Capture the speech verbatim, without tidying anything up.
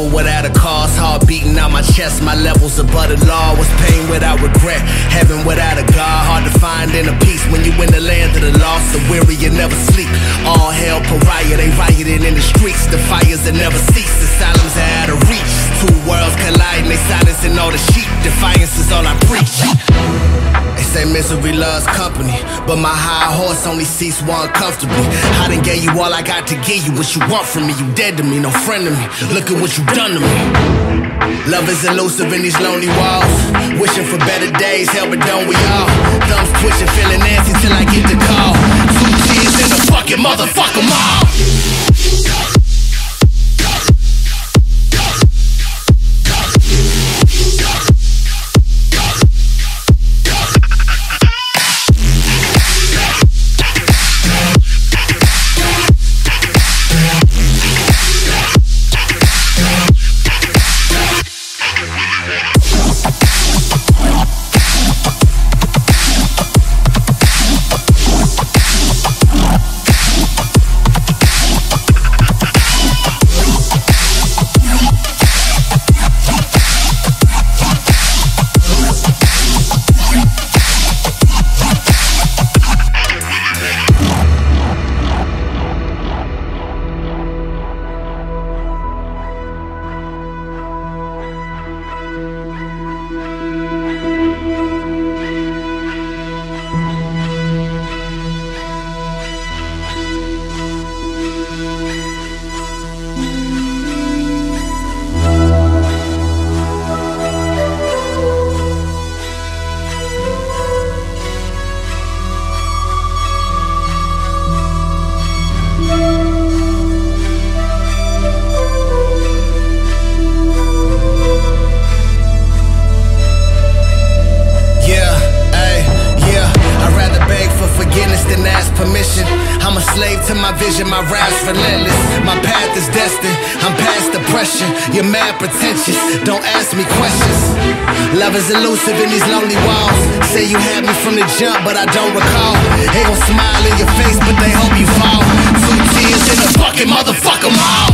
trouble without a cause, heart beating out my chest, my levels above the law. Was pain without regret, heaven without a God. Hard to find inner peace when you in the land of the lost. The weary you never sleep, all hell pariah. They rioting in the streets, the fires that never cease. Asylums are out of reach, two worlds colliding, they silencing all the sheep. Defiance is all I preach. They say misery loves company, but my high horse only seats one comfortably. I done gave you all I got to give you. What you want from me, you dead to me, no friend to me. Look at what you done to me. Love is elusive in these lonely walls, wishing for better days, hell but don't we all? Thumbs twitching, feeling antsy till I get the call. Two tears in the fucking motherfucker mall. I'm a slave to my vision, my rap's relentless. My path is destined, I'm past depression. You're mad pretentious, don't ask me questions. Love is elusive in these lonely walls. Say you had me from the jump, but I don't recall. They gon' smile in your face, but they hope you fall. Two tears in the fucking motherfucker mall.